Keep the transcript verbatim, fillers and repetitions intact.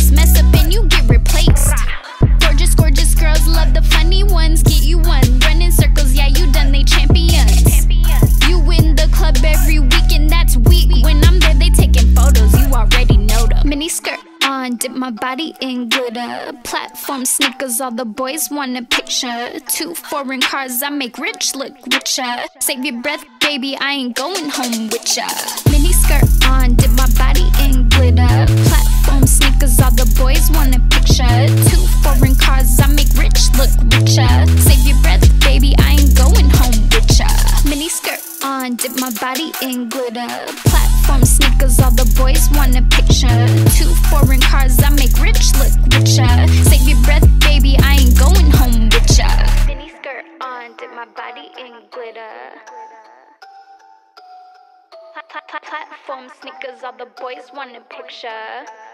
face. Mess up and you get replaced. Gorgeous, gorgeous girls love the funny ones. Get you one, run in circles, yeah, you done, they champions. You win the club every week and that's weak. When I'm there, they taking photos, you already know them. Mini skirt on, dip my body in glitter. Platform sneakers, all the boys want a picture. Two foreign cars, I make rich look richer. Save your breath, baby, I ain't going home with ya. Mini skirt on, dip my body in glitter. Platform sneakers, all the boys want a picture. Two foreign cars, I make rich look richer. Save your breath, baby, I ain't going home with ya. Mini skirt on, dip my body in glitter. Platform sneakers, all the boys want a picture. Two foreign cars, I make rich look richer. Save your breath, baby, I ain't going home with ya. Mini skirt on, dip my body in glitter. Platform sneakers, all the boys want a picture.